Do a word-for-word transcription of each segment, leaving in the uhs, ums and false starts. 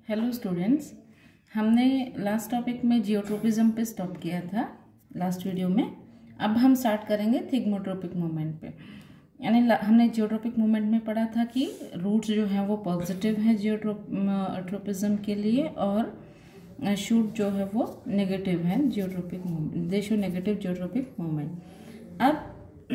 Hello students, हमने last topic में geotropism पे स्टॉप किया था लास्ट वीडियो में। अब हम स्टार्ट करेंगे थिग्मोट्रोपिक मूवमेंट पे। यानी हमने जियोट्रोपिक मूवमेंट में पढ़ा था कि रूट्स जो है वो पॉजिटिव है जियोट्रोपिज्म के लिए और शूट जो है वो नेगेटिव है geotropic movement, they show negative geotropic movement. अब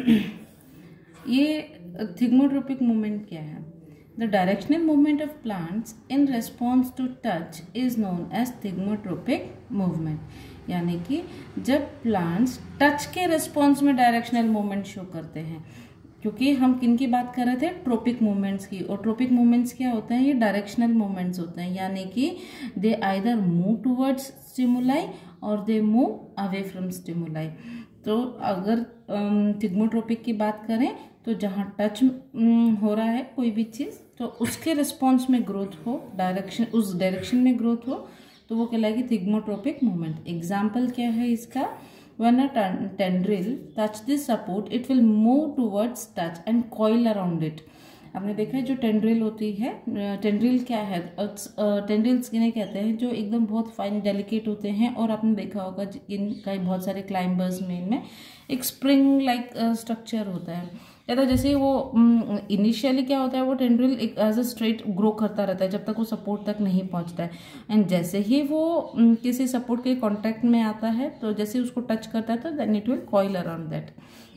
ये थिग्मोट्रोपिक मूवमेंट क्या है? The directional movement of plants in response to touch is known as thigmotropic movement। यानी कि जब प्लांट्स टच के रिस्पॉन्स में डायरेक्शनल मूवमेंट शो करते हैं, क्योंकि हम किन की बात कर रहे थे? ट्रोपिक मूवमेंट्स की। और ट्रोपिक मूवमेंट्स क्या होते हैं? ये डायरेक्शनल मूवमेंट्स होते हैं, यानी कि they either move towards stimuli और they move away from stimuli. तो अगर थिग्मोट्रोपिक की बात करें तो जहाँ टच हो रहा है कोई भी चीज़, तो उसके रिस्पॉन्स में ग्रोथ हो, डायरेक्शन उस डायरेक्शन में ग्रोथ हो, तो वो कहलाएगी थिग्मोट्रोपिक मूवमेंट। एग्जाम्पल क्या है इसका? When a tendril touch the support, it will move towards touch and coil around it। आपने देखा है जो टेंड्रिल होती है, टेंड्रिल क्या है? टेंड्रिल्स किन्हें कहते हैं? जो एकदम बहुत फाइन डेलिकेट होते हैं। और आपने देखा होगा इनका बहुत सारे क्लाइंबर्स में इनमें एक स्प्रिंग लाइक स्ट्रक्चर होता है। या तो जैसे वो इनिशियली क्या होता है, वो टेंड्रिल एक एज अ स्ट्रेट ग्रो करता रहता है जब तक वो सपोर्ट तक नहीं पहुंचता है। एंड जैसे ही वो किसी सपोर्ट के कांटेक्ट में आता है, तो जैसे उसको टच करता है तो then it will coil around that.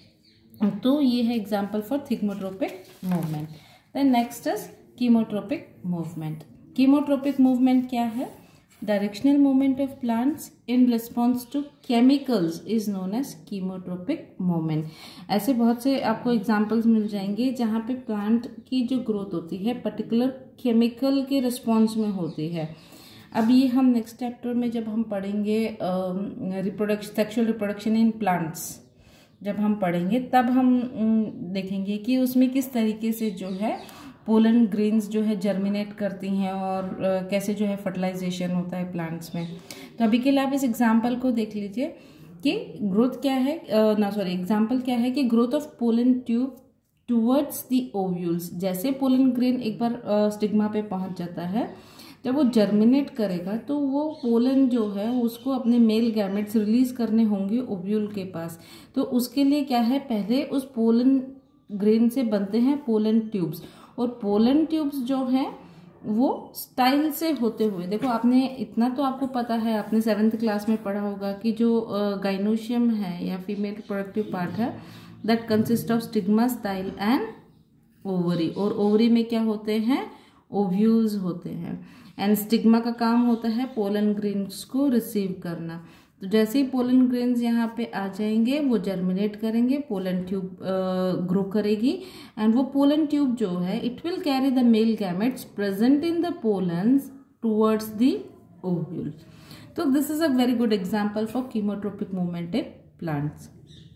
तो ये है example for thigmotropic movement. Then next is chemotropic movement. Chemotropic movement क्या है? Directional movement of plants in response to chemicals is known as chemotropic movement. ऐसे बहुत से आपको एग्जांपल्स मिल जाएंगे जहाँ पे प्लांट की जो ग्रोथ होती है पर्टिकुलर केमिकल के रिस्पॉन्स में होती है। अब ये हम नेक्स्ट चैप्टर में जब हम पढ़ेंगे reproduction, sexual reproduction in plants, जब हम पढ़ेंगे तब हम देखेंगे कि उसमें किस तरीके से जो है पोलन ग्रेन्स जो है जर्मिनेट करती हैं और कैसे जो है फर्टिलाइजेशन होता है प्लांट्स में। तो अभी के लिए आप इस एग्जांपल को देख लीजिए कि ग्रोथ क्या है, ना सॉरी एग्जांपल क्या है कि growth of pollen tube towards the ovules. जैसे पोलन ग्रेन एक बार स्टिग्मा पे पहुंच जाता है, जब वो जर्मिनेट करेगा तो वो पोलन जो है उसको अपने मेल गैमेट्स रिलीज करने होंगे ओव्यूल के पास। तो उसके लिए क्या है, पहले उस पोलन ग्रेन से बनते हैं पोलन ट्यूब्स। और पोलन ट्यूब्स जो हैं वो स्टाइल से होते हुए, देखो आपने इतना तो आपको पता है, आपने सेवेंथ क्लास में पढ़ा होगा कि जो गाइनोशियम है या फीमेल रिप्रोडक्टिव पार्ट है, that consist of stigma, style and ovary. और ओवरी में क्या होते हैं? ओव्यूल्स होते हैं। एंड स्टिग्मा का काम होता है पोलन ग्रेन्स को रिसीव करना। तो जैसे ही पोलन ग्रेन्स यहाँ पे आ जाएंगे वो जर्मिनेट करेंगे, पोलन ट्यूब ग्रो करेगी एंड वो पोलन ट्यूब जो है it will carry the male gametes present in the pollens towards the ovule. तो this is a very good example for chemotropic movement in plants.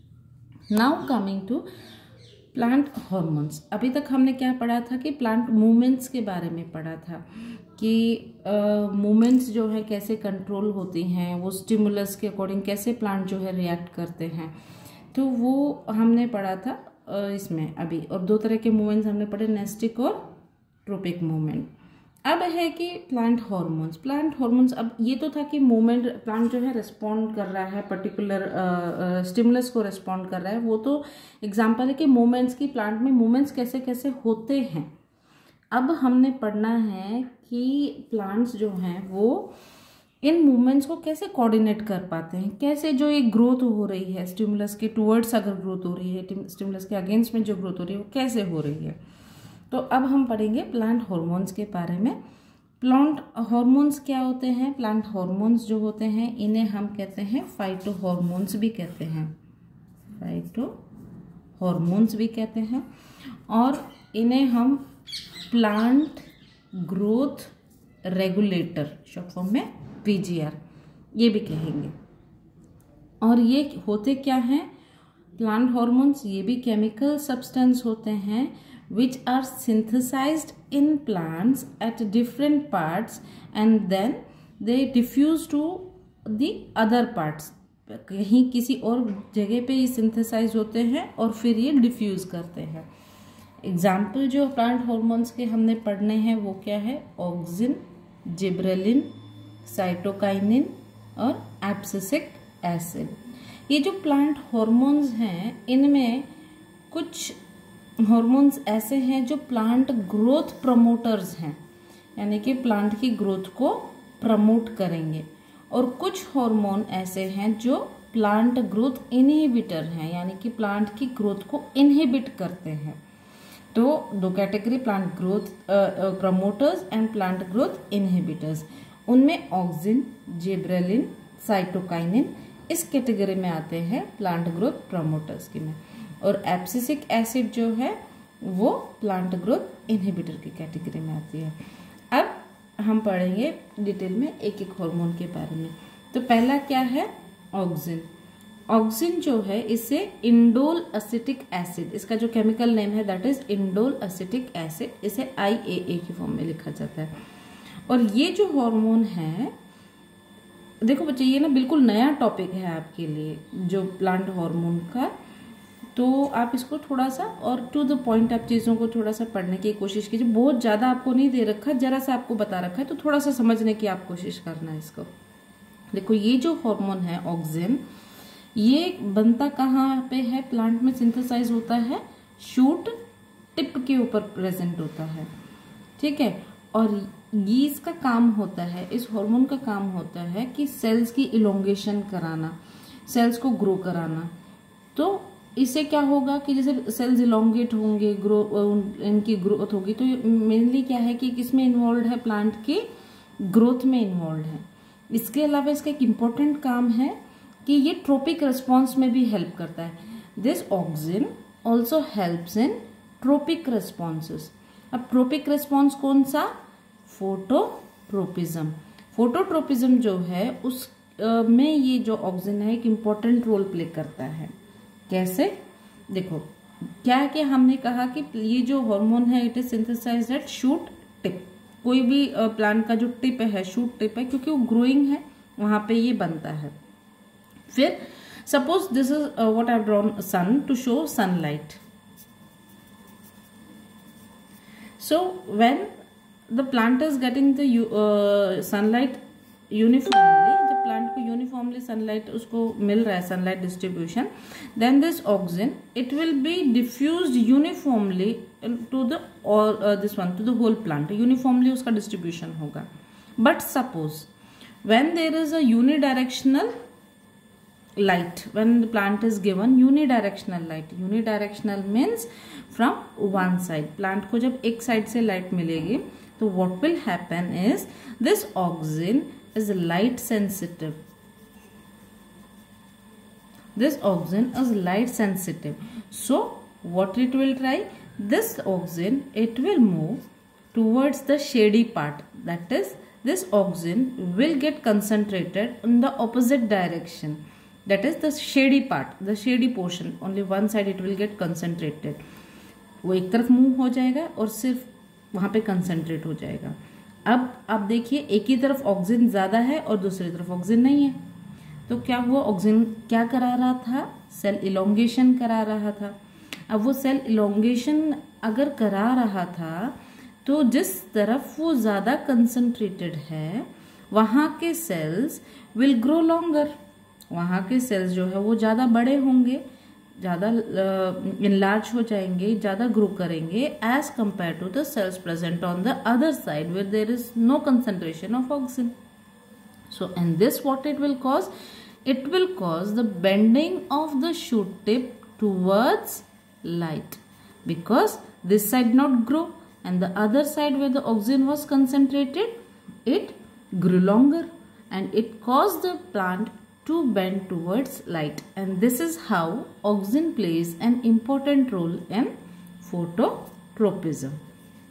Now coming to plant hormones. अभी तक हमने क्या पढ़ा था कि प्लांट मूवमेंट्स के बारे में पढ़ा था कि मूवमेंट्स uh, जो है कैसे कंट्रोल होती हैं, वो स्टिमुलस के अकॉर्डिंग कैसे प्लांट जो है रिएक्ट करते हैं। तो वो हमने पढ़ा था uh, इसमें अभी। और दो तरह के मूवमेंट्स हमने पढ़े, नेस्टिक और ट्रोपिक मूवमेंट। अब है कि प्लांट हॉर्मोन्स। प्लांट हॉर्मोन्स, अब ये तो था कि मूवमेंट प्लांट जो है रिस्पॉन्ड कर रहा है पर्टिकुलर स्टिमुलस को रिस्पॉन्ड कर रहा है, वो तो एग्जांपल है कि मूवमेंट्स की, प्लांट में मूवमेंट्स कैसे कैसे होते हैं। अब हमने पढ़ना है कि प्लांट्स जो हैं वो इन मूवमेंट्स को कैसे कोऑर्डिनेट कर पाते हैं, कैसे जो ये ग्रोथ हो रही है स्टिमुलस के टुवर्ड्स अगर ग्रोथ हो रही है, स्टिमुलस के अगेंस्ट में जो ग्रोथ हो रही है वो कैसे हो रही है। तो अब हम पढ़ेंगे प्लांट हार्मोन्स के बारे में। प्लांट हार्मोन्स क्या होते हैं? प्लांट हार्मोन्स जो होते हैं इन्हें हम कहते हैं फाइटो हार्मोन्स भी कहते हैं, फाइटो हार्मोन्स भी कहते हैं। और इन्हें हम plant growth regulator, short form में पीजीआर, ये भी कहेंगे। और ये होते क्या हैं? प्लांट हार्मोन्स ये भी केमिकल सब्सटेंस होते हैं which are synthesized in plants at different parts and then they diffuse to the other parts। कहीं किसी और जगह पे ये सिंथेसाइज होते हैं और फिर ये डिफ्यूज करते हैं। एग्जाम्पल जो प्लांट हार्मोन्स के हमने पढ़ने हैं वो क्या है? ऑक्सिन, जिब्रेलिन, साइटोकाइनिन और एब्सिसिक एसिड। ये जो प्लांट हॉर्मोन्स हैं, इनमें कुछ हॉर्मोन्स ऐसे हैं जो प्लांट ग्रोथ प्रमोटर्स हैं, यानी कि प्लांट की ग्रोथ को प्रमोट करेंगे, और कुछ हार्मोन ऐसे हैं जो प्लांट ग्रोथ इनहिबिटर हैं, यानी कि प्लांट की ग्रोथ को इनहिबिट करते हैं। तो दो category, plant growth promoters and plant growth inhibitors. उनमें ऑक्सिन, जिब्रेलिन, साइटोकाइनिन इस कैटेगरी में आते हैं प्लांट ग्रोथ प्रमोटर्स की में, और एब्सिसिक एसिड जो है वो प्लांट ग्रोथ इनहिबिटर की कैटेगरी में आती है। अब हम पढ़ेंगे डिटेल में एक एक हार्मोन के बारे में। तो पहला क्या है? ऑक्सिन। ऑक्सिन जो है इसे इंडोल एसिटिक एसिड, इसका जो केमिकल नेम है that is indole acetic acid, इसे आई ए ए की फॉर्म में लिखा जाता है। और ये जो हार्मोन है, देखो बच्चे ये ना बिल्कुल नया टॉपिक है आपके लिए, जो प्लांट हार्मोन का, तो आप इसको थोड़ा सा और टू द पॉइंट आप चीज़ों को थोड़ा सा पढ़ने की कोशिश कीजिए। बहुत ज़्यादा आपको नहीं दे रखा, जरा सा आपको बता रखा है, तो थोड़ा सा समझने की आप कोशिश करना है इसको। देखो ये जो हार्मोन है ऑक्सिन, ये बनता कहाँ पे है? प्लांट में सिंथेसाइज होता है, शूट टिप के ऊपर प्रेजेंट होता है, ठीक है। और ये इसका काम होता है, इस हार्मोन का काम होता है कि सेल्स की इलोंगेशन कराना, सेल्स को ग्रो कराना। तो इससे क्या होगा कि जैसे सेल्स इलोंगेट होंगे, ग्रो इनकी ग्रोथ होगी, तो मेनली क्या है कि किसमें इन्वॉल्व है? प्लांट की ग्रोथ में इन्वॉल्व है। इसके अलावा इसका एक इम्पोर्टेंट काम है कि ये ट्रोपिक रिस्पॉन्स में भी हेल्प करता है। This auxin also helps in tropic responses. अब ट्रोपिक रिस्पॉन्स कौन सा? फोटोट्रोपिज्म। फोटोट्रोपिज्म जो है उस आ, में ये जो ऑक्सिन है एक इम्पोर्टेंट रोल प्ले करता है। कैसे? देखो क्या है कि हमने कहा कि ये जो हार्मोन है it is synthesized at shoot tip. कोई भी प्लांट का जो टिप है, शूट टिप है, क्योंकि वो ग्रोइंग है वहां पे ये बनता है। फिर suppose this is what I have drawn sun to show sunlight. So when the plant is getting the sunlight uniformly, जब प्लांट को यूनिफॉर्मली सनलाइट उसको मिल रहा है, sunlight distribution, then this auxin it will be diffused uniformly to the और this one to the whole plant, uniformly उसका distribution होगा। But suppose when there is a unidirectional light, when the plant is given unidirectional light, unidirectional means from one side, plant को जब एक side से light मिलेगी तो what will happen is this auxin is light sensitive, this auxin is light sensitive, so what it will try, this auxin it will move towards the shady part, that is this auxin will get concentrated in the opposite direction, that is the shady part, the shady portion, only one side it will get concentrated, वो एक तरफ move हो जाएगा और सिर्फ वहां पे concentrate हो जाएगा। अब आप देखिए एक ही तरफ ऑक्सिन ज्यादा है और दूसरी तरफ ऑक्सिन नहीं है, तो क्या हुआ? ऑक्सिन क्या करा रहा था? सेल इलोंगेशन करा रहा था। अब वो सेल इलोंगेशन अगर करा रहा था तो जिस तरफ वो ज्यादा कंसंट्रेटेड है वहां के सेल्स विल ग्रो लॉन्गर, वहां के सेल्स जो है वो ज्यादा बड़े होंगे, ज्यादा इनलार्ज हो जाएंगे, ज्यादा ग्रो करेंगे as compared to the cells present on the other side where there is no concentration of auxin. So and this what it will cause, it will cause the bending of the shoot tip towards light, because this side not grow and the other side where the auxin was concentrated it grew longer and it caused the plant to bend towards light, and this is how auxin plays an important role in phototropism.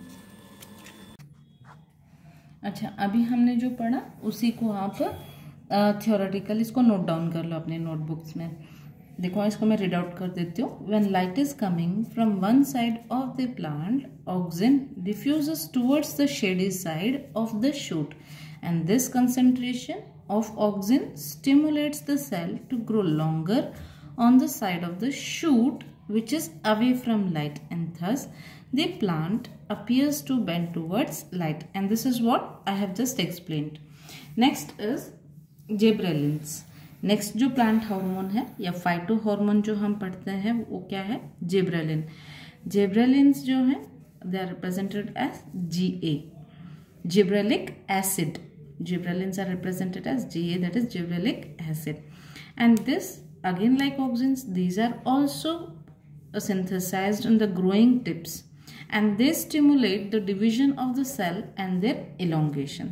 अच्छा, अभी हमने जो पढ़ा उसी को आप theoretical इसको note down कर लो अपने नोटबुक्स में। देखो इसको मैं रीड आउट कर देती हूँ। When light is coming from one side of the plant, auxin diffuses towards the shady side of the shoot, and this concentration of auxin stimulates the cell to grow longer on the side of the shoot which is away from light, and thus the plant appears to bend towards light, and this is what I have just explained. Next is gibberellins. Next जो plant hormone है या phyto hormone जो हम पढ़ते हैं वो क्या है? जिब्रेलिन. जिब्रेलिन्स जो है they are represented as G A, gibberellic acid. Gibberellins are represented as G A, that is gibberellic acid. And this again like auxins, these are also synthesized in the growing tips, and they stimulate the division of the cell and their elongation.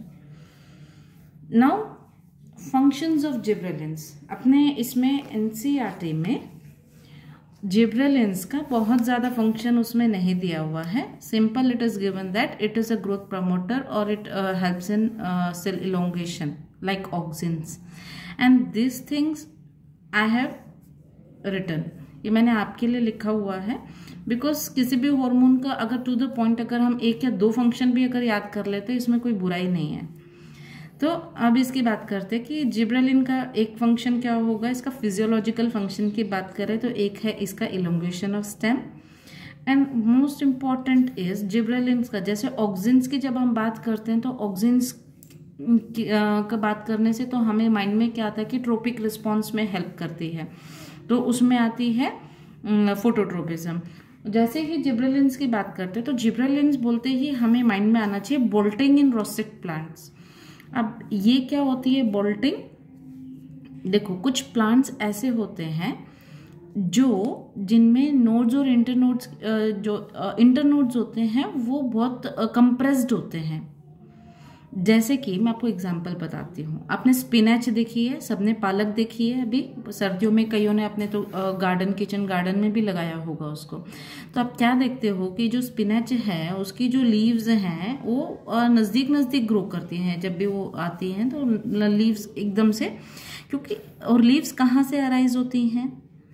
Now functions of gibberellins. अपने इसमें N C E R T में gibberellins का बहुत ज़्यादा function उसमें नहीं दिया हुआ है. Simple it is given that it is a growth promoter or it uh, helps in uh, cell elongation like auxins, and these things I have written. ये मैंने आपके लिए लिखा हुआ है बिकॉज किसी भी हार्मोन का अगर टू द पॉइंट अगर हम एक या दो फंक्शन भी अगर याद कर लेते इसमें कोई बुराई नहीं है. तो अब इसकी बात करते हैं कि जिब्रेलिन का एक फंक्शन क्या होगा. इसका फिजियोलॉजिकल फंक्शन की बात करें तो एक है इसका elongation of stem, and most important is gibberellin का जैसे ऑक्सिन्स की जब हम बात करते हैं तो ऑक्सिन्स का बात करने से तो हमें माइंड में क्या आता है कि ट्रोपिक रिस्पॉन्स में हेल्प करती है, तो उसमें आती है फोटोट्रोपिज्म. जैसे ही जिब्रेलिन्स की बात करते हैं तो जिब्रेलिन्स बोलते ही हमें माइंड में आना चाहिए बोल्टिंग इन रोसेट प्लांट्स. अब ये क्या होती है बोल्टिंग? देखो कुछ प्लांट्स ऐसे होते हैं जो जिनमें नोड्स और इंटरनोड्स जो इंटरनोड्स होते हैं वो बहुत कंप्रेस्ड होते हैं. जैसे कि मैं आपको एग्जांपल बताती हूँ. आपने स्पिनच देखी है, सबने पालक देखी है, अभी सर्दियों में कईयों ने अपने तो गार्डन किचन गार्डन में भी लगाया होगा उसको. तो आप क्या देखते हो कि जो स्पिनच है उसकी जो लीव्स हैं वो नज़दीक नज़दीक ग्रो करती हैं. जब भी वो आती हैं तो लीव्स एकदम से, क्योंकि और लीव्स कहाँ से अराइज होती हैं?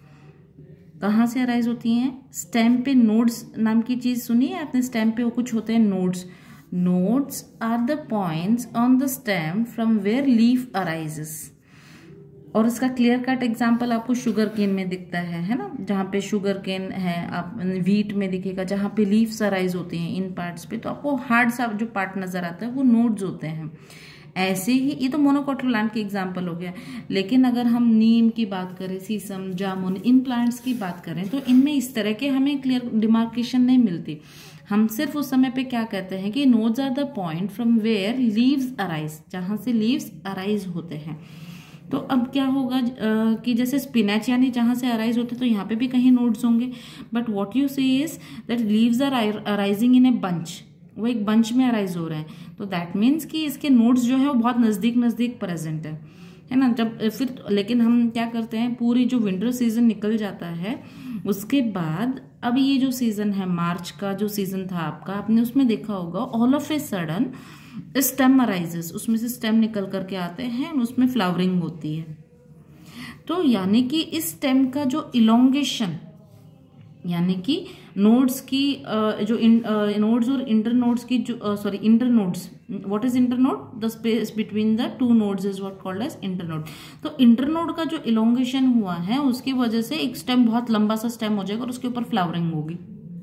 कहाँ से अराइज होती हैं? स्टेम पे नोड्स नाम की चीज़ सुनी है आपने? स्टेम पे वो कुछ होते हैं nodes. Nodes are the points on the stem from where leaf arises. और इसका क्लियर कट एग्जाम्पल आपको शुगर केन में दिखता है, है ना? जहाँ पे शुगर केन है, आप व्हीट में दिखेगा जहाँ पे लीव्स अराइज होती हैं इन पार्ट्स पे, तो आपको हार्ड सा जो पार्ट नजर आता है वो नोड्स होते हैं. ऐसे ही ये तो मोनोकोटिल प्लांट की एग्जाम्पल हो गया. लेकिन अगर हम नीम की बात करें, सीसम, जामुन, इन प्लांट्स की बात करें तो इनमें इस तरह के हमें क्लियर डिमार्केशन नहीं मिलती. हम सिर्फ उस समय पे क्या कहते हैं कि nodes are the point from where leaves arise, जहां से लीव्स अराइज होते हैं. तो अब क्या होगा uh, कि जैसे स्पिनच यानी जहां से अराइज होते हैं तो यहाँ पे भी कहीं नोड्स होंगे, but what you see is that leaves are arising in a bunch. वो एक बंच में अराइज हो रहे हैं, तो दैट मीन्स कि इसके नोड्स जो है वो बहुत नजदीक नजदीक प्रेजेंट है, है ना? जब फिर लेकिन हम क्या करते हैं, पूरी जो विंटर सीजन निकल जाता है उसके बाद अब ये जो सीजन है मार्च का जो सीजन था आपका, आपने उसमें देखा होगा all of a sudden stem arises, उसमें से स्टेम निकल करके आते हैं, उसमें फ्लावरिंग होती है. तो यानी कि इस स्टेम का जो इलोंगेशन यानी कि नोड्स की जो नोड्स और इंटर नोड्स की जो sorry internodes, what is internode? The space between the two nodes is what called as internode. तो इंटर नोड का जो इलोंगेशन हुआ है उसकी वजह से एक स्टेम बहुत लंबा सा स्टेम हो जाएगा और उसके ऊपर फ्लावरिंग होगी.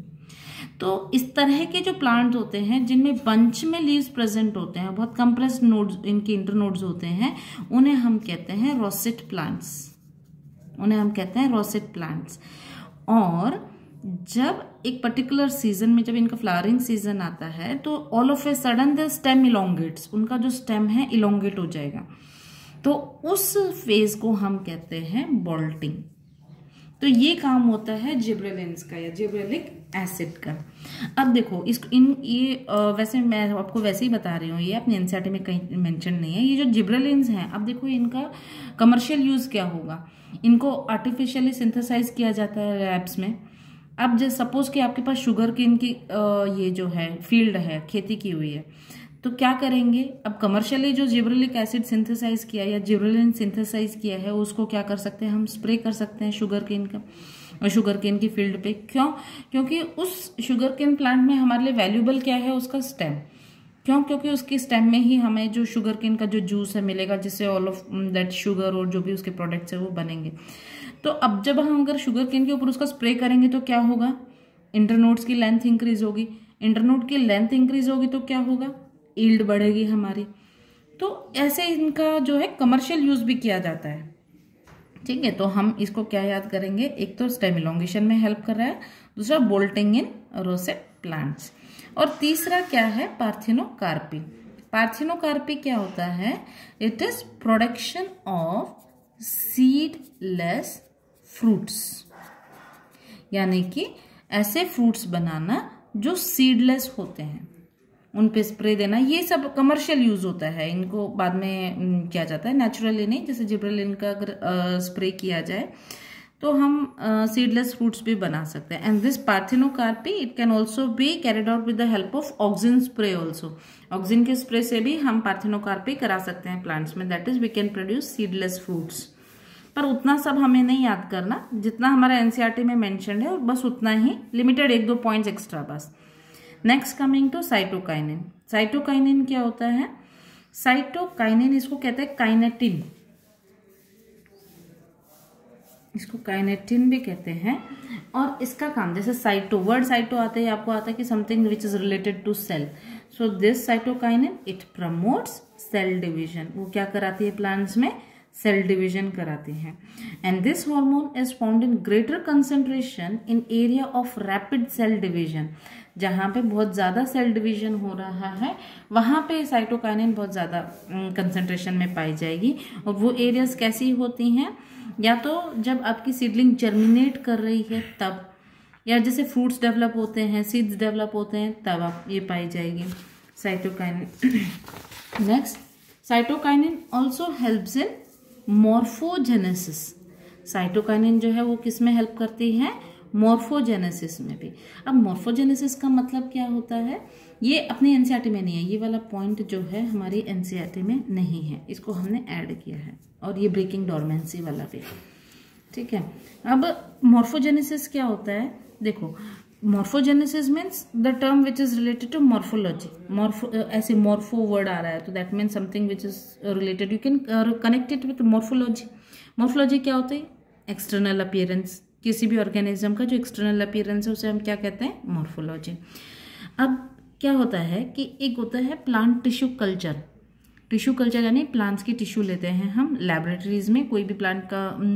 तो इस तरह के जो प्लांट होते हैं जिनमें बंच में लीव्स प्रेजेंट होते हैं, बहुत कंप्रेस्ड नोड्स इनके इंटर नोड्स होते हैं, उन्हें हम कहते हैं रोसेट प्लांट्स. उन्हें हम कहते हैं रोसेट प्लांट्स. और जब एक पर्टिकुलर सीजन में जब इनका फ्लावरिंग सीजन आता है तो all of a sudden the stem elongates, उनका जो स्टेम है इलोंगेट हो जाएगा. तो उस फेज को हम कहते हैं बोल्टिंग. तो ये काम होता है जिब्रेलिन्स का या जिब्रेलिक एसिड का. अब देखो इस इन ये आ, वैसे मैं आपको वैसे ही बता रही हूँ, ये अपने एनसीईआरटी में कहीं मेंशन नहीं है. ये जो जिब्रेलिन्स हैं, अब देखो इनका कमर्शियल यूज क्या होगा. इनको आर्टिफिशियली सिंथेसाइज किया जाता है लैब्स में. अब जैसे सपोज कि आपके पास शुगर केन की ये जो है फील्ड है, खेती की हुई है, तो क्या करेंगे? अब कमर्शियली जो जिब्रेलिक एसिड सिंथेसाइज किया या जिब्रेलिन सिंथेसाइज किया है उसको क्या कर सकते हैं हम? स्प्रे कर सकते हैं शुगर केन का, शुगर केन की फील्ड पे. क्यों? क्योंकि उस शुगर केन प्लांट में हमारे लिए वैल्यूबल क्या है? उसका स्टेम. क्यों? क्योंकि उसकी स्टेम में ही हमें जो शुगर केन का जो जूस है मिलेगा, जिससे ऑल ऑफ दैट शुगर और जो भी उसके प्रोडक्ट्स है वो बनेंगे. तो अब जब हम अगर शुगर केन के ऊपर उसका स्प्रे करेंगे तो क्या होगा, इंटरनोड्स की लेंथ इंक्रीज होगी, इंटरनोड की लेंथ इंक्रीज होगी तो क्या होगा, यील्ड बढ़ेगी हमारी। तो ऐसे इनका जो है कमर्शियल यूज भी किया जाता है। ठीक है, तो हम इसको क्या याद करेंगे, एक तो स्टेम इलोंगेशन में हेल्प कर रहा है, दूसरा बोल्टिंग इन रोसेट प्लांट्स, और तीसरा क्या है, पार्थिनोकार्पी। पार्थिनोकार्पी क्या होता है, it is production of seedless fruits, यानी कि ऐसे फ्रूट्स बनाना जो सीडलेस होते हैं, उन पे स्प्रे देना। ये सब कमर्शियल यूज होता है, इनको बाद में किया जाता है, नेचुरली नहीं। जैसे जिब्रेलिन का अगर स्प्रे किया जाए तो हम सीडलेस फ्रूट्स भी बना सकते हैं। And this parthenocarpy it can also be carried out with the help of auxin spray also. Auxin के स्प्रे से भी हम पार्थिनोकार्पी करा सकते हैं प्लांट्स में, that is we can produce seedless fruits. पर उतना सब हमें नहीं याद करना जितना हमारा एनसीईआरटी में मेंशन्ड है, और बस उतना ही, लिमिटेड एक दो पॉइंट्स एक्स्ट्रा बस। Next coming to cytokinin. Cytokinin क्या होता है, साइटोकाइनिन इसको कहते हैं काइनेटिन, इसको काइनेटिन भी कहते हैं। और इसका काम, जैसे साइटो, वर्ड साइटो आते ही आपको आता है कि something which is related to cell. So this cytokinin it promotes cell division. वो क्या कराती है प्लांट्स में, सेल डिवीजन कराती है। And this hormone is found in greater concentration in area of rapid cell division. जहां पे बहुत ज्यादा सेल डिवीजन हो रहा है वहां पे साइटोकाइनिन बहुत ज्यादा कंसेंट्रेशन में पाई जाएगी। और वो एरियाज कैसी होती हैं, या तो जब आपकी सीडलिंग जर्मिनेट कर रही है तब, या जैसे फ्रूट्स डेवलप होते हैं, सीड्स डेवलप होते हैं, तब आप ये पाई जाएगी cytokinin. Next, cytokinin also helps in morphogenesis. Cytokinin जो है वो किस में हेल्प करती है, मॉर्फोजेनेसिस में भी। अब मॉर्फोजेनेसिस का मतलब क्या होता है, ये अपनी एनसीईआरटी में नहीं है, ये वाला पॉइंट जो है हमारी एनसीईआरटी में नहीं है, इसको हमने ऐड किया है, और ये ब्रेकिंग डोरमेंसी वाला भी। ठीक है, अब मॉर्फोजेनेसिस क्या होता है, देखो morphogenesis means the term which is related to morphology. Morpho, ऐसे मॉर्फो वर्ड आ रहा है तो that means something which is related, you can connect it with morphology. Morphology क्या होती है, एक्सटर्नल अपीयरेंस, किसी भी ऑर्गेनिज्म का जो एक्सटर्नल अपीयरेंस है उसे हम क्या कहते हैं, मॉर्फोलॉजी। अब क्या होता है कि एक होता है plant tissue culture. Tissue culture यानी प्लांट्स की टिश्यू लेते हैं हम लैबोरेटरीज में, कोई भी प्लांट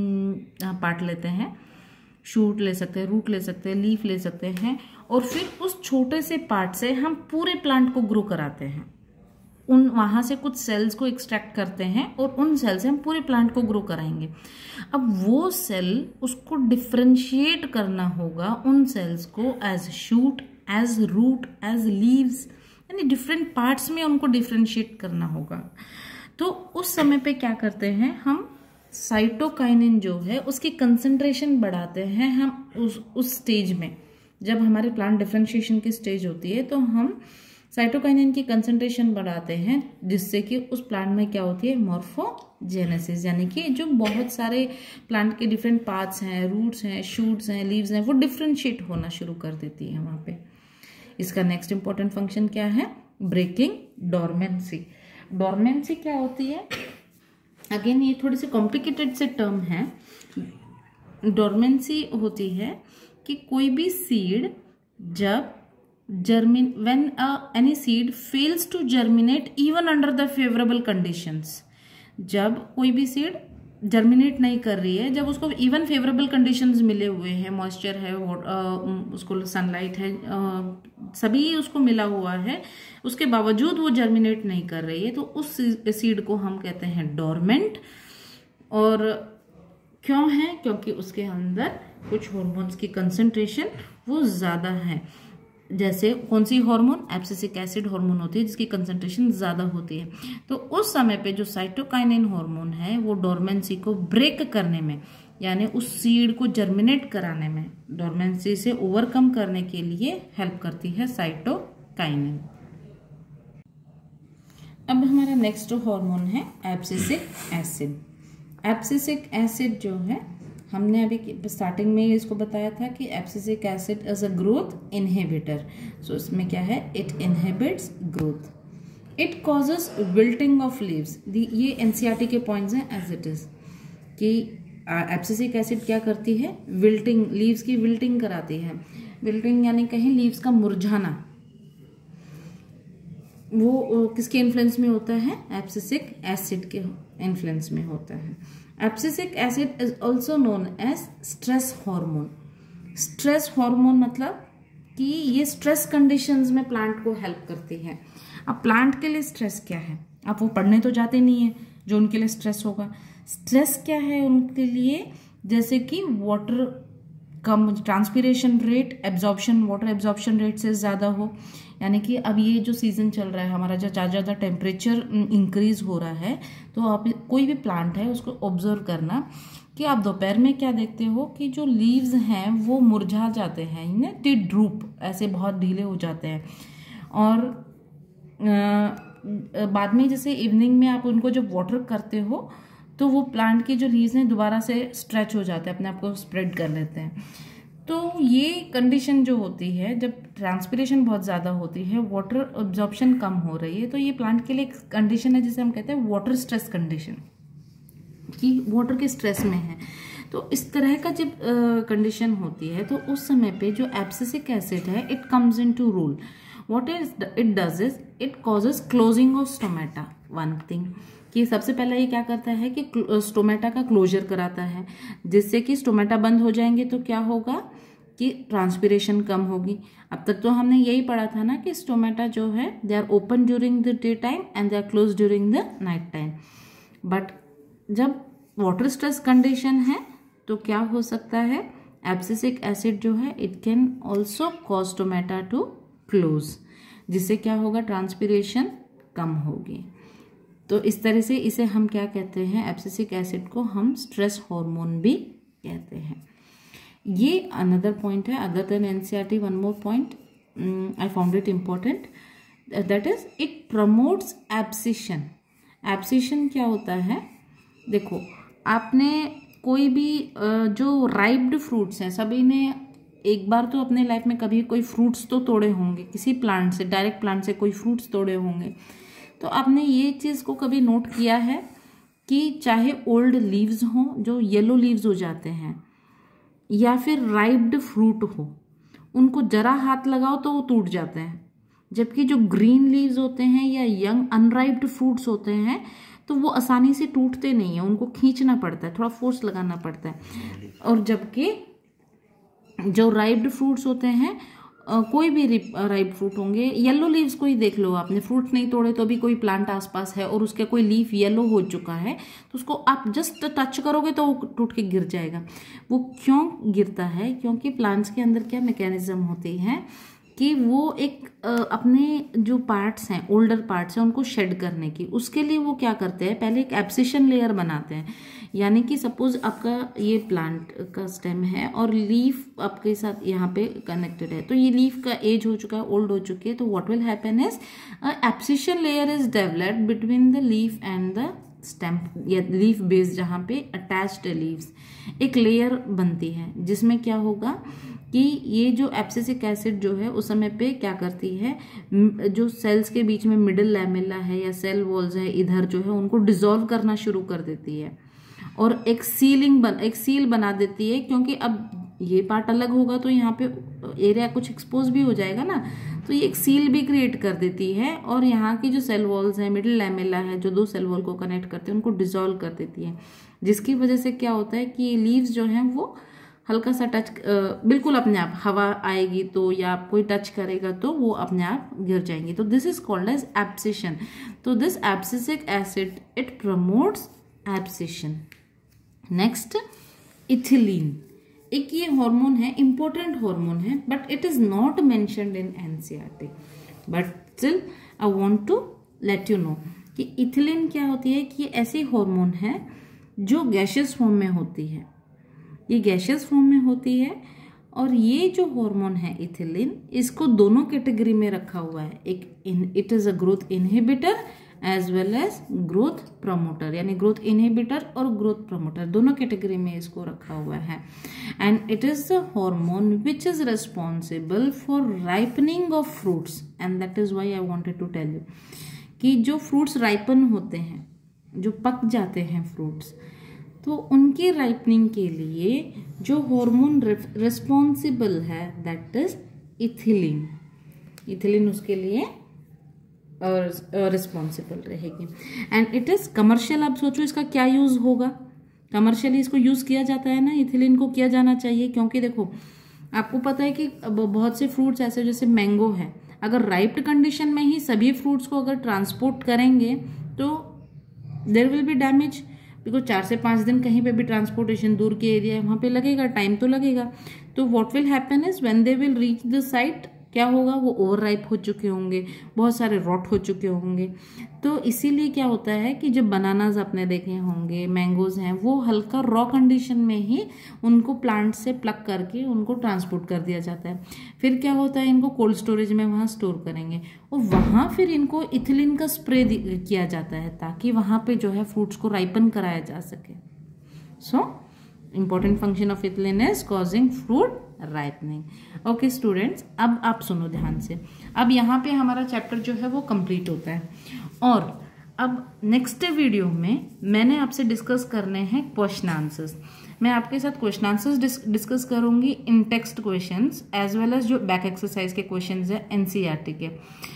का पार्ट लेते हैं, शूट ले सकते हैं, रूट ले सकते हैं, लीफ ले सकते हैं, और फिर उस छोटे से पार्ट से हम पूरे प्लांट को ग्रो कराते हैं। उन वहां से कुछ सेल्स को एक्सट्रैक्ट करते हैं और उन सेल से हम पूरे प्लांट को ग्रो कराएंगे। अब वो सेल, उसको डिफ्रेंशिएट करना होगा उन सेल्स को as shoot, as root, as leaves, यानी डिफरेंट पार्ट्स में उनको डिफ्रेंशिएट करना होगा। तो उस समय पे क्या करते हैं हम, साइटोकाइनिन जो है उसकी कंसंट्रेशन बढ़ाते हैं हम उस उस स्टेज में, जब हमारे प्लांट डिफ्रेंशिएशन की स्टेज होती है तो हम साइटोकाइनिन की कंसंट्रेशन बढ़ाते हैं, जिससे कि उस प्लांट में क्या होती है, मॉर्फोजेनेसिस, यानी कि जो बहुत सारे प्लांट के डिफरेंट पार्ट्स हैं, रूट्स हैं, शूट्स हैं, लीव्स हैं, वो डिफ्रेंशिएट होना शुरू कर देती है वहां पे। इसका नेक्स्ट इंपॉर्टेंट फंक्शन क्या है, ब्रेकिंग डोरमेंसी। डोरमेंसी क्या होती है, अगेन ये थोड़ी सी कॉम्प्लिकेटेड से टर्म है। डोरमेंसी होती है कि कोई भी सीड जब जर्मिन when any seed fails to germinate even under the favourable conditions, जब कोई भी सीड जर्मिनेट नहीं कर रही है, जब उसको इवन फेवरेबल कंडीशंस मिले हुए हैं, मॉइस्चर है, उसको सनलाइट है, सभी उसको मिला हुआ है, उसके बावजूद वो जर्मिनेट नहीं कर रही है, तो उस सीड को हम कहते हैं डोरमेंट। और क्यों है, क्योंकि उसके अंदर कुछ हॉर्मोन्स की कंसंट्रेशन वो ज्यादा है। जैसे कौन सी हार्मोन, एब्सिसिक एसिड हार्मोन होती है जिसकी कंसंट्रेशन ज्यादा होती है। तो उस समय पे जो साइटोकाइनिन हार्मोन है वो डोरमेंसी को ब्रेक करने में, यानी उस सीड को जर्मिनेट कराने में, डोरमेंसी से ओवरकम करने के लिए हेल्प करती है साइटोकाइनिन। अब हमारा नेक्स्ट हार्मोन है एब्सिसिक एसिड। एब्सिसिक एसिड जो है, हमने अभी स्टार्टिंग में इसको बताया था कि abscisic acid is a growth inhibitor. So इसमें क्या है, it inhibits growth, it causes wilting of leaves. ये एनसीईआरटी के पॉइंट्स हैं एज इट इज, कि एब्सिसिक एसिड क्या करती है, विल्टिंग, लीव्स की विल्टिंग कराती है। विल्टिंग यानी कहीं लीव्स का मुरझाना, वो किसके इन्फ्लुएंस में होता है, एब्सिसिक एसिड के इन्फ्लुएंस में होता है। Abscisic acid is also known as stress hormone. Stress hormone मतलब कि ये स्ट्रेस कंडीशंस में प्लांट को हेल्प करती है। अब प्लांट के लिए स्ट्रेस क्या है, आप वो पढ़ने तो जाते नहीं है जो उनके लिए स्ट्रेस होगा। स्ट्रेस क्या है उनके लिए, जैसे कि वाटर कम, transpiration rate, absorption, water absorption rate से ज़्यादा हो, यानी कि अब ये जो सीज़न चल रहा है हमारा, जो ज़्यादा ज़्यादा टेम्परेचर इंक्रीज हो रहा है, तो आप कोई भी प्लांट है उसको ऑब्जर्व करना कि आप दोपहर में क्या देखते हो कि जो लीव्स हैं वो मुरझा जाते हैं, ना दे ड्रूप, ऐसे बहुत ढीले हो जाते हैं। और आ, बाद में जैसे इवनिंग में आप उनको जब वाटर करते हो तो वो प्लांट के जो लीव्स हैं दोबारा से स्ट्रेच हो जाते हैं, अपने आप को स्प्रेड कर लेते हैं। तो ये कंडीशन जो होती है, जब ट्रांसपिरेशन बहुत ज़्यादा होती है, वाटर एब्जॉर्प्शन कम हो रही है, तो ये प्लांट के लिए एक कंडीशन है जिसे हम कहते हैं वाटर स्ट्रेस कंडीशन, कि वाटर के स्ट्रेस में है। तो इस तरह का जब कंडीशन uh, होती है तो उस समय पे जो एब्सिसिक एसिड है it comes into rule. What is it does is it causes closing of stomata. One thing कि सबसे पहला ये क्या करता है कि स्टोमेटा का क्लोजर कराता है, जिससे कि स्टोमेटा बंद हो जाएंगे तो क्या होगा कि ट्रांसपिरेशन कम होगी। अब तक तो हमने यही पढ़ा था ना कि स्टोमेटा जो है they are open during the day time and they are close during the night time. But जब वाटर स्ट्रेस कंडीशन है तो क्या हो सकता है, एब्सिसिक एसिड जो है it can also cause stomata to close, जिससे क्या होगा, ट्रांसपिरेशन कम होगी। तो इस तरह से इसे हम क्या कहते हैं, एब्सिसिक एसिड को हम स्ट्रेस हार्मोन भी कहते हैं। ये अनदर पॉइंट है, other than NCERT one more point I found it important, that is it promotes abscission. Abscission क्या होता है, देखो आपने कोई भी जो राइप्ड फ्रूट्स हैं, सभी ने एक बार तो अपने लाइफ में कभी कोई फ्रूट्स तो तोड़े होंगे, किसी प्लांट से, डायरेक्ट प्लांट से कोई फ्रूट्स तोड़े होंगे। तो आपने ये चीज़ को कभी नोट किया है कि चाहे ओल्ड लीव्स हों जो येलो लीव्स हो जाते हैं, या फिर राइप्ड फ्रूट हो, उनको जरा हाथ लगाओ तो वो टूट जाते हैं, जबकि जो ग्रीन लीव्स होते हैं या यंग अनराइप्ड फ्रूट्स होते हैं तो वो आसानी से टूटते नहीं है, उनको खींचना पड़ता है, थोड़ा फोर्स लगाना पड़ता है। और जबकि जो राइप्ड फ्रूट्स होते हैं, कोई भी राइप फ्रूट होंगे, येलो लीव्स को ही देख लो आपने, फ्रूट नहीं तोड़े तो भी कोई प्लांट आसपास है और उसके कोई लीफ येलो हो चुका है तो उसको आप जस्ट टच करोगे तो वो टूट के गिर जाएगा। वो क्यों गिरता है, क्योंकि प्लांट्स के अंदर क्या मैकेनिज्म होती है कि वो एक अपने जो पार्ट्स हैं, ओल्डर पार्ट्स हैं, उनको शेड करने की, उसके लिए वो क्या करते हैं, पहले एक एब्सिशन लेयर बनाते हैं। यानी कि सपोज आपका ये प्लांट का स्टेम है और लीफ आपके साथ यहाँ पे कनेक्टेड है, तो ये लीफ का एज हो चुका है, ओल्ड हो चुकी है, तो what will happen is abscission layer is developed between the leaf and the stem, या लीफ बेस जहाँ पे अटैच्ड लीव्स, एक लेयर बनती है जिसमें क्या होगा कि ये जो एब्सिसिक एसिड जो है उस समय पे क्या करती है, जो सेल्स के बीच में मिडिल लैमेला है या सेल वॉल्स है इधर जो है, उनको डिसॉल्व करना शुरू कर देती है और एक सीलिंग बन एक सील बना देती है, क्योंकि अब ये पार्ट अलग होगा तो यहाँ पे एरिया कुछ एक्सपोज भी हो जाएगा ना, तो ये एक सील भी क्रिएट कर देती है और यहाँ की जो सेल वॉल्स है, मिडिल लैमेला है, जो दो सेल वॉल को कनेक्ट करते हैं, उनको डिसॉल्व कर देती है, जिसकी वजह से क्या होता है कि लीव्स जो हैं वो हल्का सा टच, बिल्कुल अपने आप हवा आएगी तो या कोई टच करेगा तो वो अपने आप गिर जाएंगी। तो this is called as abscission. तो this abscisic acid it promotes abscission. Next, ethylene, एक ये हार्मोन है, इंपॉर्टेंट हार्मोन है, but it is not mentioned in NCERT, but still I want to let you know कि ethylene क्या होती है, कि ये ऐसी हार्मोन है जो गैशियस फॉर्म में होती है, ये गैशियस फॉर्म में होती है। और ये जो हार्मोन है इथिलीन, इसको दोनों कैटेगरी में रखा हुआ है, एक it is a growth inhibitor as well as growth promoter, यानी ग्रोथ इनहिबिटर और ग्रोथ प्रमोटर दोनों कैटेगरी में इसको रखा हुआ है। And it is the hormone which is responsible for ripening of fruits, and that is why I wanted to tell you कि जो फ्रूट्स राइपन होते हैं, जो पक जाते हैं फ्रूट्स, तो उनकी राइपनिंग के लिए जो हार्मोन रिस्पॉन्सिबल है दैट इज इथिलीन। इथिलीन उसके लिए रिस्पॉन्सिबल रहेगी एंड इट इज कमर्शियल। अब सोचो इसका क्या यूज होगा, कमर्शियली इसको यूज किया जाता है ना, इथिलीन को किया जाना चाहिए, क्योंकि देखो आपको पता है कि बहुत से फ्रूट्स ऐसे जैसे मैंगो है, अगर राइप्ड कंडीशन में ही सभी फ्रूट्स को अगर ट्रांसपोर्ट करेंगे तो there will be damage, because चार से पाँच दिन कहीं पे भी ट्रांसपोर्टेशन दूर के एरिया है वहाँ पे लगेगा, टाइम तो लगेगा। तो what will happen is when they will reach the site, क्या होगा, वो ओवर राइप हो चुके होंगे, बहुत सारे रॉट हो चुके होंगे। तो इसीलिए क्या होता है कि जब बनानाज आपने देखे होंगे, मैंगोज हैं, वो हल्का रॉ कंडीशन में ही उनको प्लांट से प्लग करके उनको ट्रांसपोर्ट कर दिया जाता है। फिर क्या होता है, इनको कोल्ड स्टोरेज में वहाँ स्टोर करेंगे और वहाँ फिर इनको इथिलीन का स्प्रे किया जाता है ताकि वहाँ पे जो है फ्रूट्स को राइपन कराया जा सके। So important function of ethylene is causing fruit ripening. Okay students, अब आप सुनो ध्यान से। अब यहाँ पे हमारा चैप्टर जो है वो कंप्लीट होता है और अब नेक्स्ट वीडियो में मैंने आपसे डिस्कस करने हैं क्वेश्चन आंसर्स। मैं आपके साथ क्वेश्चन आंसर्स डिस्कस करूंगी in text questions as well as जो बैक एक्सरसाइज के क्वेश्चंस है एनसीईआरटी के।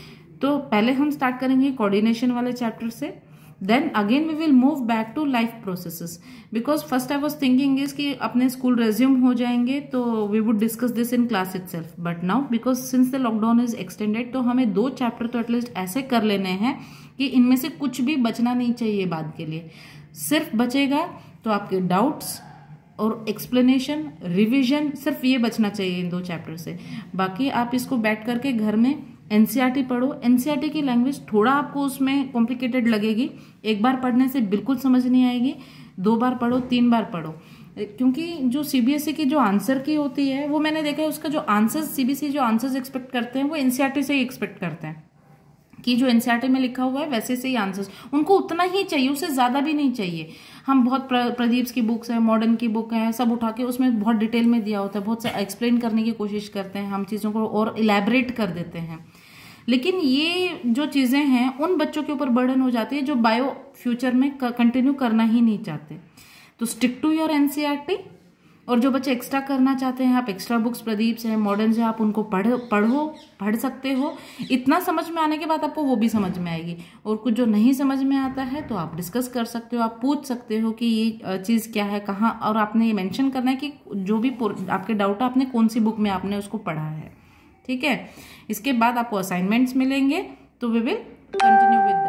तो पहले हम स्टार्ट करेंगे कोऑर्डिनेशन वाले चैप्टर से, then again we will move back to life processes, because first I was thinking is कि अपने स्कूल रेज्यूम हो जाएंगे तो we would discuss this in class itself, but now because since the lockdown is extended तो हमें दो chapter तो at least ऐसे कर लेने हैं कि इनमें से कुछ भी बचना नहीं चाहिए बाद के लिए। सिर्फ बचेगा तो आपके डाउट्स और एक्सप्लेनेशन, रिविजन, सिर्फ ये बचना चाहिए इन दो चैप्टर से। बाकी आप इसको बैठ करके घर में एनसीईआरटी पढ़ो। एनसीईआरटी की लैंग्वेज थोड़ा आपको उसमें कॉम्प्लिकेटेड लगेगी, एक बार पढ़ने से बिल्कुल समझ नहीं आएगी, दो बार पढ़ो, तीन बार पढ़ो, क्योंकि जो सीबीएसई की जो आंसर की होती है वो मैंने देखा है उसका जो आंसर्स सीबीएसई जो आंसर्स एक्सपेक्ट करते हैं वो एनसीईआरटी से ही एक्सपेक्ट करते हैं कि जो एनसीईआरटी में लिखा हुआ है वैसे से ही आंसर्स उनको उतना ही चाहिए, उससे ज्यादा भी नहीं चाहिए। हम बहुत प्रदीप की बुक्स है, मॉडर्न की बुक है, सब उठा के उसमें बहुत डिटेल में दिया होता है, बहुत सा एक्सप्लेन करने की कोशिश करते हैं, हम चीजों को और इलेबरेट कर देते हैं। लेकिन ये जो चीजें हैं उन बच्चों के ऊपर बर्डन हो जाती है जो बायो फ्यूचर में कंटिन्यू करना ही नहीं चाहते। तो स्टिक टू योर एनसीईआरटी, और जो बच्चे एक्स्ट्रा करना चाहते हैं आप एक्स्ट्रा बुक्स प्रदीप से, मॉडर्न से, आप उनको पढ़ पढ़ो पढ़ सकते हो। इतना समझ में आने के बाद आपको वो भी समझ में आएगी, और कुछ जो नहीं समझ में आता है तो आप डिस्कस कर सकते हो, आप पूछ सकते हो कि ये चीज़ क्या है, कहाँ, और आपने ये मेंशन करना है कि जो भी आपके डाउट है आपने कौन सी बुक में आपने उसको पढ़ा है। ठीक है, इसके बाद आपको असाइनमेंट्स मिलेंगे तो वी विल कंटिन्यू विद